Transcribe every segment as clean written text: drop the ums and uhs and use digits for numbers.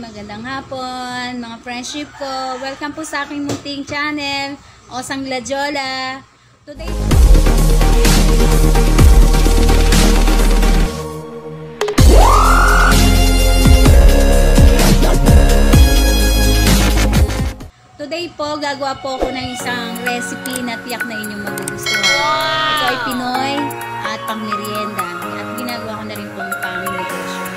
magandang hapon, mga friendship ko. Welcome po sa aking munting channel, Osang Gladiola. Today po, gagawa po ako ng isang recipe na tiyak na inyong magugustuhan. Ito ay Pinoy at pang-merienda. At ginagawa ko na rin pong pang-nutrition.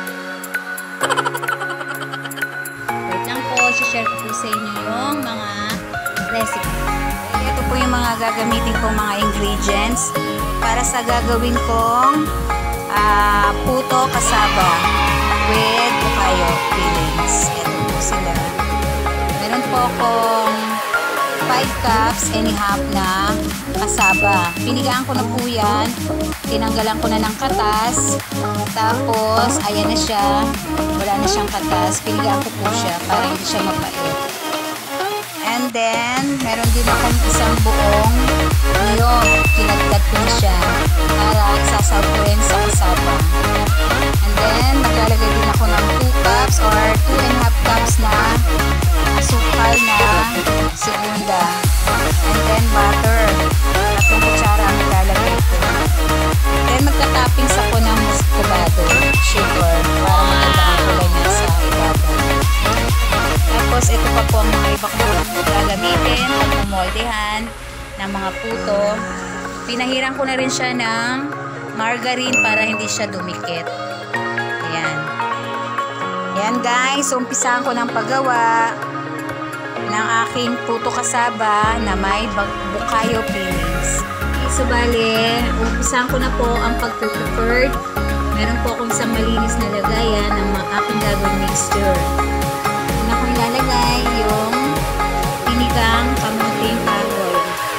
Wait lang po, share ko po sa inyo yung mga recipe. Ito po yung mga gagamitin kong mga ingredients para sa gagawin kong puto kasaba with bukayo fillings. Ito po sila. Meron po akong 5 cups and a half na kasaba. Pinigaan ko na po yan. Tinanggalan ko na ng katas. Tapos, ayan na siya. Wala na siyang katas. Pinigaan ko po siya para hindi siya mapait. And then, meron din akong isang buong niyog. Kinagkat ko na siya para isasaw ko rin sa kasaba. And then, maglalagay din ako ng 2 cups or 2 and a half cups na asukal na segunda. And then butter. 3 kutsara ang ilalagay ko. Then magta-toppings ako ng muscovado sugar para maganda ang kulay niya sa ibabaw. Tapos ito pa po ang mga iba kong gagamitin at mamoldehan ng mga puto. Pinahiran ko na rin siya ng margarine para hindi siya dumikit. Ayan. Ayan guys, so umpisahan ko ng paggawa ng aking puto kasaba na may bukayo fillings. So bale, umpisahan ko na po ang pag-prepared. Meron po akong isang malinis na lagayan ng aking gagawing mixture. Una kong ilalagay yung pinigang kamuting kahoy.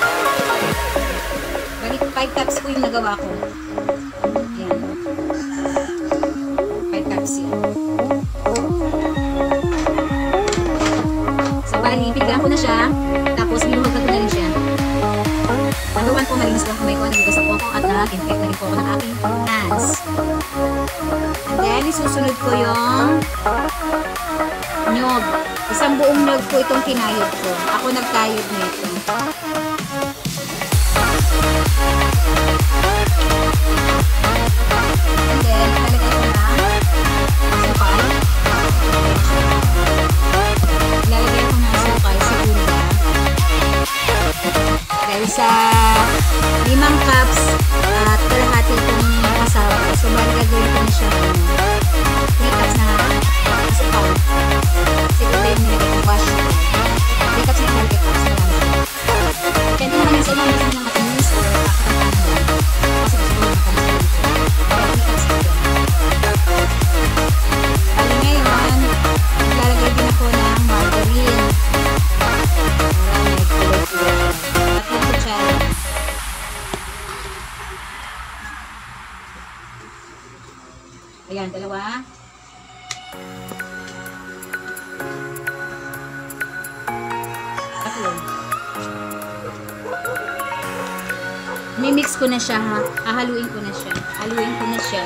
Balik 5 cups po yung nagawa ko. Ayan. 5 cups yan. Ipigyan ko na siya, tapos binuhag ko na rin siya. Pagkawan po, malinis lang kamay ko, nagigas ako at na-infect na rin po ako ng aking hands. And then, isusunod ko yung nyog. Isang buong nyog po itong kinayod ko. Ako nagkayod nito. And then, talagay ko na asukal. Lalagay ko na asukal segunda. Dahil sa 5 cups at kalahati itong kasaba. So, bali gagawin ko na siya 3 cups na asukal. Segunda yung nilagay kong wash. 3 cups na nilagay ko sa lang. Kaya din naman yung sa mga ng matamis or kakatahan lang. Kasi gusto ko yung matamis. 3 cups na yun. Bali ngayon, maglalagay din ako ng margarine. Tatlong kutsara. Ayan, 2. Tatlo. Mimix ko na siya ha. Hahaluin ko na siya. Haluin ko na siya.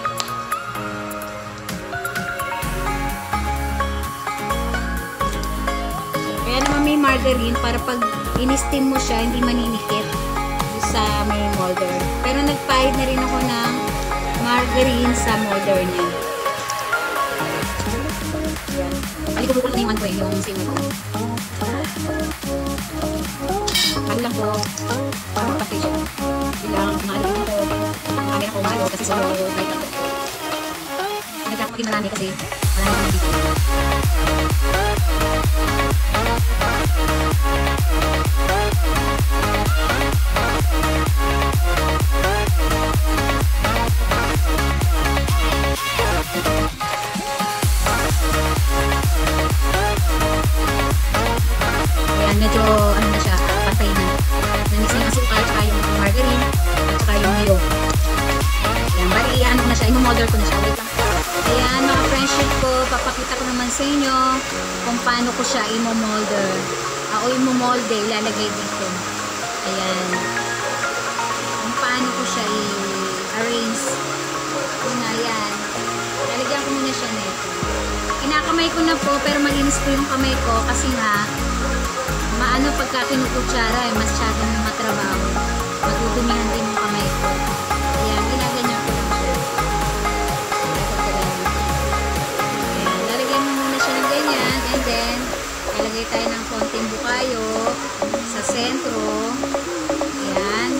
Kaya naman may margarine para pag in-steam mo siya, hindi maninikit sa may molder. Pero nagpahid na rin ako ng margarine sa molder niya. Ayan. Alikubukot na yung one yung simmer ko. Halo lang po. Para magpatay siya. Bilang maalim ko. Marami na ko malo kasi solo light ako. Nagkakakin marami kasi marami na dito. Ayan, medyo ano na siya, pantay na. Namix na yung asukal, tsaka yung margarine, at tsaka yung niyog. Ayan, bali ano ko na siya, imomolder ko na siya. Wait lang. Ayan, mga friendship ko, papakita ko naman sa inyo kung paano ko siya imomolder. O imomolde, ilalagay dito. Ayan. Kung paano ko siya i-arrange. Una, ayan. Lalagyan ko muna siya nito. kamay ko na po, pero malinis po yung kamay ko kasi nga maano pagka kinukutsara eh, masyadong matrabaho. Matutumihan din yung kamay ko. Ayan, ginaganyan ko lang siya. Ayan, lalagyan mo muna siya ng ganyan and then lalagay tayo ng konting bukayo sa sentro. Ayan.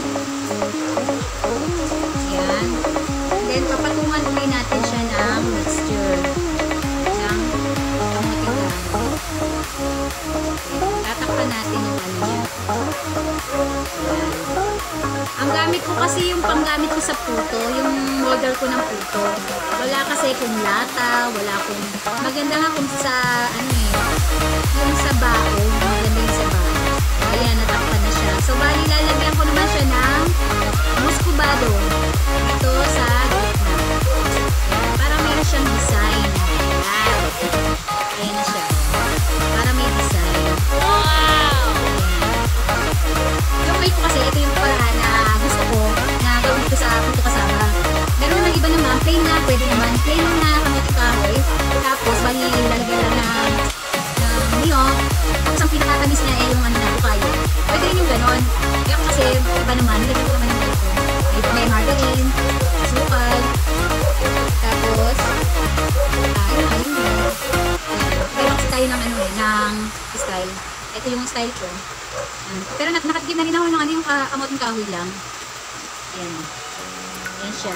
Ayan. Then papatungan ulit natin siya ng mixture ng kamuting kahoy. Tatakpan natin yung ano niya. Ayan. Ang gamit ko kasi yung panggamit ko sa puto, yung model ko ng puto. Wala kasi kung lata, wala kung maganda nga kung sa ano eh, yung sa bao, maganda yung sa bao. Ayan, natakpan na siya. So bali lalagyan ko naman siya ng muscovado dito sa gitna. Para meron siyang design. Ayan. Ayan na siya. Para may design. Wow! Yung way ko kasi, ito yung paraan na gusto ko na gawin ko sa puto kasama. Meron naman iba naman, plain na, pwede naman. Plain na kamuting kahoy. Tapos, bali, lalagyan lang ng niyog. Tapos, ang pinakatamis niya ay yung ano na, bukayo. Pwede rin yung ganon. Kaya kasi, iba naman, nilagyan ko naman yung ganito. May margarine, sukal. Tapos, ayun. Pero kasi tayo ng ano eh, ng style. Ito yung style ko. Pero nakatagim na rin ako ng ano yung kamuting kahoy lang. Ayan. Ayan siya.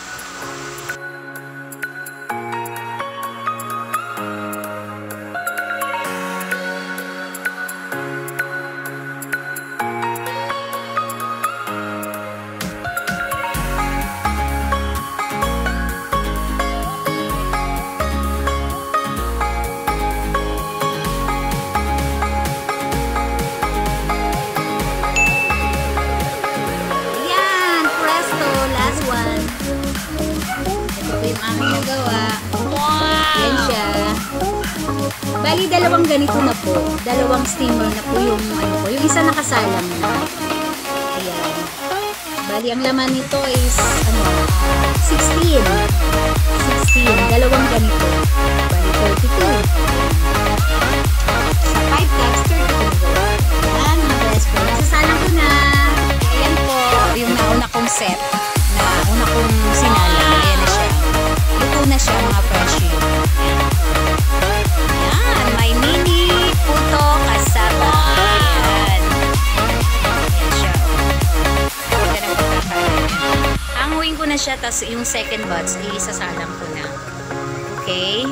Yung aming nagawa. Wow! Yan siya. Bali, dalawang ganito na po. Dalawang steamer na po yung ano po. Yung isa nakasalang na. Ayan. Bali, ang laman nito is ano, 16. Dalawang ganito. Bali, 32. Sa 5 cups, 32. Ayan, mga best friend. Nasasalang ko na. Ayan po, yung nauna kong set. Una kong sinalang. Ayan na siya. Luto na siya mga freshie. Ayan. May mini puto kasama. Ayan. Ayan siya. Ganda na pagkakain. Hanguin ko na siya. Tapos yung second batch, isasalang ko na. Okay?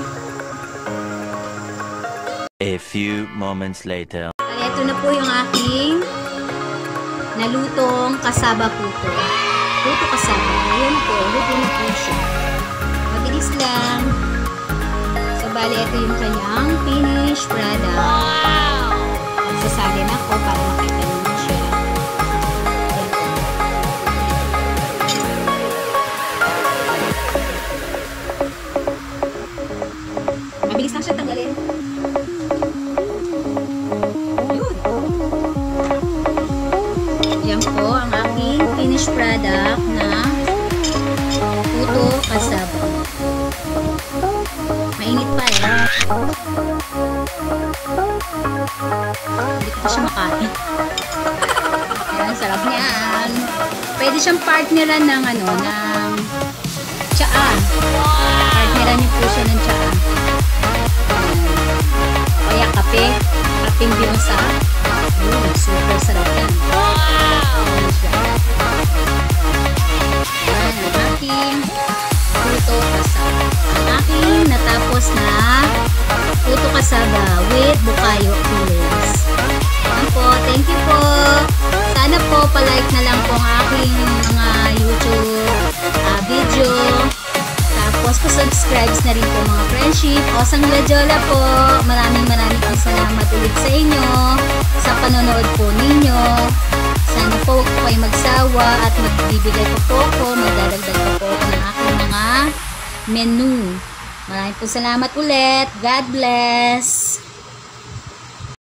A few moments later. Ito na po yung aking nalutong kasaba puto. Puto kasama. Ayan po. Luto na po siya. Mabilis lang. So, bali, ito yung kanyang finished product. Wow! Magsasalin ako para makita nyo siya. Ayan po. Mabilis lang siya tanggalin. Yun. Ayan po ang aking finished product na puto kasaba. Mainit pa eh. Hindi ko pa siya makain. Ayan, sarap niyan. Pwede siyang partneran ng ano, ng tsaa. Partneran niyo po siya ng tsaa. Kaya kape. Kapeng binusa. Super sarap yan. Ayan siya. Ayan, ang aking puto kasaba. Ang aking natapos na puto kasaba with bukayo fillings. Ayan po, thank you po. Sana po palike na lang po ang aking mga YouTube video. Tapos pa-subscribe na rin po mga friendship. Osang Lajola po. Maraming pong salamat ulit sa inyo sa panonood po ninyo. Sana po huwag po kayo magsawa at magbibigay po ako, magdadagdag po ako ng aking mga menu. Maraming po salamat ulit. God bless!